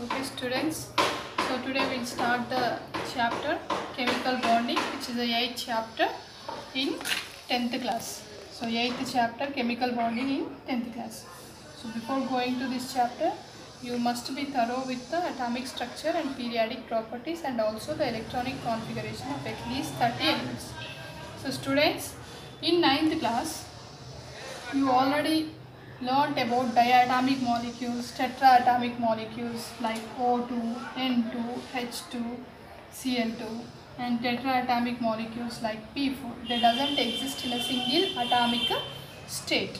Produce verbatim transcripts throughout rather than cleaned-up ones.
Okay students, so today we'll start the chapter chemical bonding, which is the eighth chapter in tenth class. So eighth chapter chemical bonding in tenth class. So before going to this chapter, you must be thorough with the atomic structure and periodic properties and also the electronic configuration of at least thirty elements. So students, in ninth class you already learnt about diatomic molecules, tetraatomic molecules like O two, N two, H two, C L two, and tetraatomic molecules like P four. They doesn't exist in a single atomic state.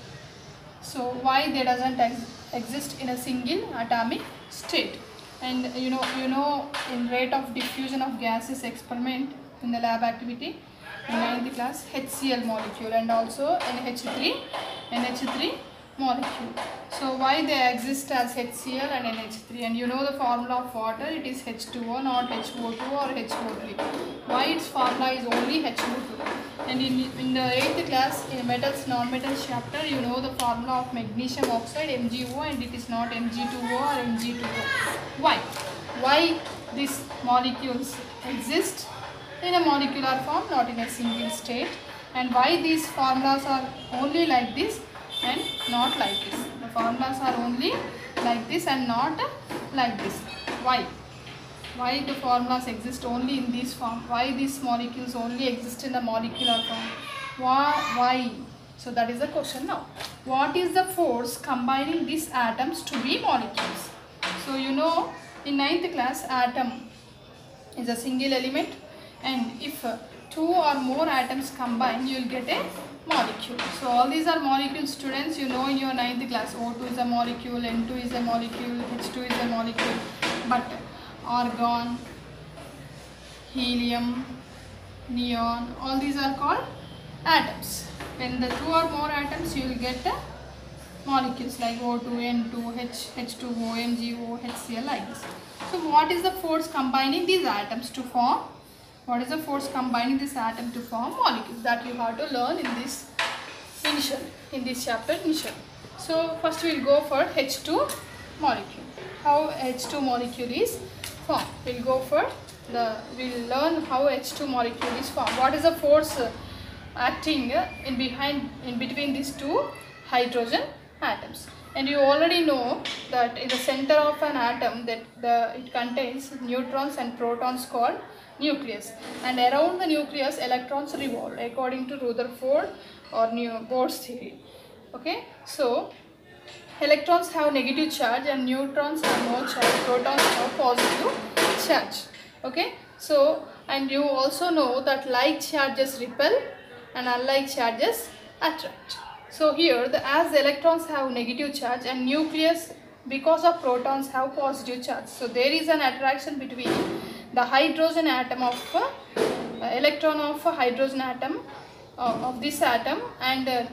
So why they doesn't ex exist in a single atomic state? And you know, you know, in rate of diffusion of gases experiment in the lab activity in ninth class, H C L molecule and also N H three, N H three molecule. So why they exist as H C L and N H three? And you know the formula of water, it is H two O, not H O two or H O three. Why its formula is only H O two? And in, in the eighth class, in metals non-metals chapter, you know the formula of magnesium oxide, M g O, and it is not M g two O or M g two O. Why? Why these molecules exist in a molecular form, not in a single state? And why these formulas are only like this and not like this? The formulas are only like this and not like this. Why? Why the formulas exist only in this form? Why these molecules only exist in the molecular form? Why? Why? So that is the question now. What is the force combining these atoms to be molecules? So you know, in ninth class, atom is a single element, and if uh, two or more atoms combine, you will get a molecule. So all these are molecules, students. You know in your ninth class, O two is a molecule, N two is a molecule, H two is a molecule, but argon, helium, neon, all these are called atoms. When the two or more atoms, you will get the molecules like O two, N two, H, H two O, M g O, H C L, like this. So what is the force combining these atoms to form? What is the force combining this atom to form molecules? That you have to learn in this initial, in this chapter initial. So first we will go for H two molecule. How H two molecule is formed? We will go for the, we will learn how H two molecule is formed. What is the force uh, acting uh, in behind, in between these two hydrogen atoms? And you already know that in the center of an atom, that the it contains neutrons and protons called nucleus, and around the nucleus electrons revolve according to Rutherford or Bohr's theory. Okay, so electrons have negative charge and neutrons have no charge, protons have positive charge. Okay, so and you also know that like charges repel and unlike charges attract. So here, the, as the electrons have negative charge and nucleus, because of protons, have positive charge, so there is an attraction between the hydrogen atom of uh, electron of a hydrogen atom uh, of this atom and uh,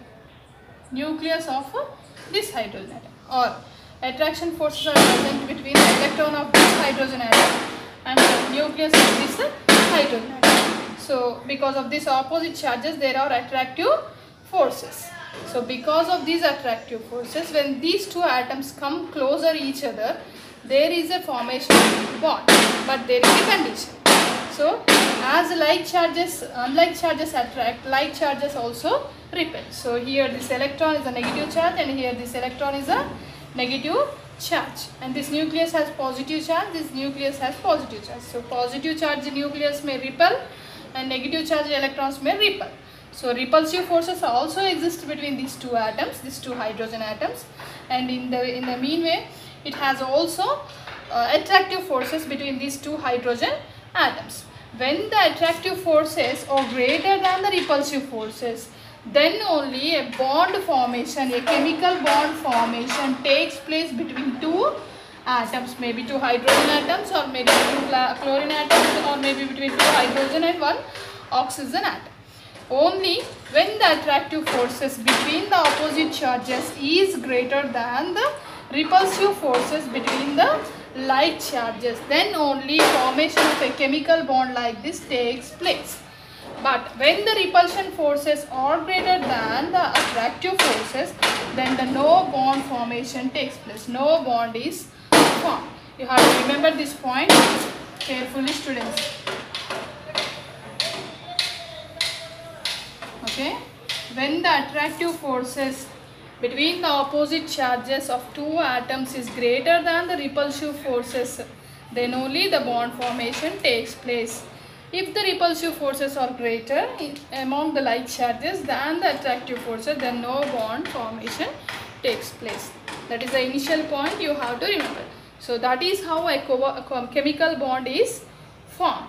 nucleus of uh, this hydrogen atom, or attraction forces are present between the electron of this hydrogen atom and the nucleus of this uh, hydrogen atom. So because of these opposite charges, there are attractive forces. So because of these attractive forces, when these two atoms come closer each other, there is a formation of bond, but there is a condition. So as like charges, unlike charges attract, like charges also repel. So here this electron is a negative charge and here this electron is a negative charge, and this nucleus has positive charge, this nucleus has positive charge. So positive charge nucleus may repel and negative charge electrons may repel. So repulsive forces also exist between these two atoms, these two hydrogen atoms, and in the in the mean way, it has also uh, attractive forces between these two hydrogen atoms. When the attractive forces are greater than the repulsive forces, then only a bond formation, a chemical bond formation takes place between two atoms, maybe two hydrogen atoms or maybe two chlorine atoms, or maybe between two hydrogen and one oxygen atom. Only when the attractive forces between the opposite charges is greater than the repulsive forces between the like charges, then only formation of a chemical bond like this takes place. But when the repulsion forces are greater than the attractive forces, then the no bond formation takes place. No bond is formed. You have to remember this point carefully, students. Okay, when the attractive forces between the opposite charges of two atoms is greater than the repulsive forces, then only the bond formation takes place. If the repulsive forces are greater in, among the like charges than the attractive forces, then no bond formation takes place. That is the initial point you have to remember. So that is how a, a chemical bond is formed.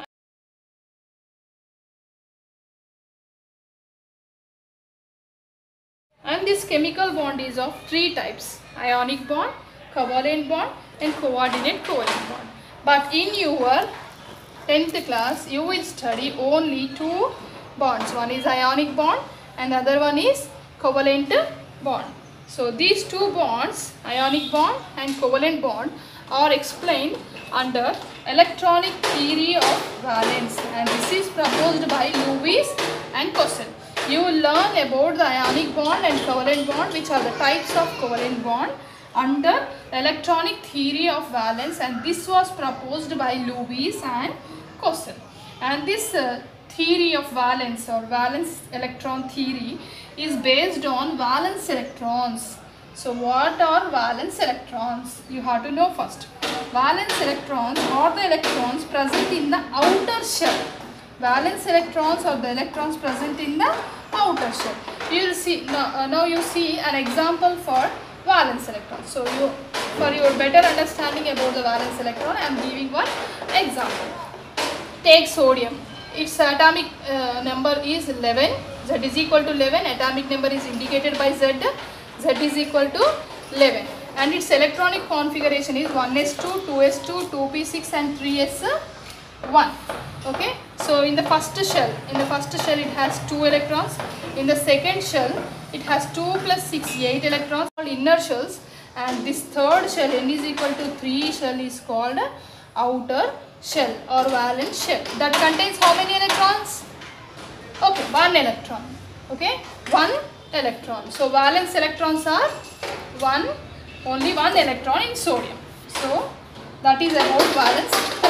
And this chemical bond is of three types: ionic bond, covalent bond and coordinate covalent bond. But in your tenth class you will study only two bonds. One is ionic bond and the other one is covalent bond. So these two bonds, ionic bond and covalent bond, are explained under electronic theory of valence, and this is proposed by Lewis and Cousel. You will learn about the ionic bond and covalent bond, which are the types of covalent bond, under electronic theory of valence, and this was proposed by Lewis and Cousel. And this uh, theory of valence or valence electron theory is based on valence electrons. So what are valence electrons? You have to know first. Valence electrons are the electrons present in the outer shell. Valence electrons are the electrons present in the outer shell. You will see now, uh, now you see an example for valence electron. So you, for your better understanding about the valence electron, I am giving one example. Take sodium. Its atomic uh, number is eleven. Z is equal to eleven. Atomic number is indicated by Z. Z is equal to eleven. And its electronic configuration is one s two, two s two, two p six and three s one. Okay. So in the first shell, in the first shell it has two electrons. In the second shell it has two plus six, eight electrons, called inner shells. And this third shell, n is equal to three shell, is called outer shell or valence shell. That contains how many electrons? Okay, one electron. Okay, one electron. So valence electrons are one, only one electron in sodium. So that is about valence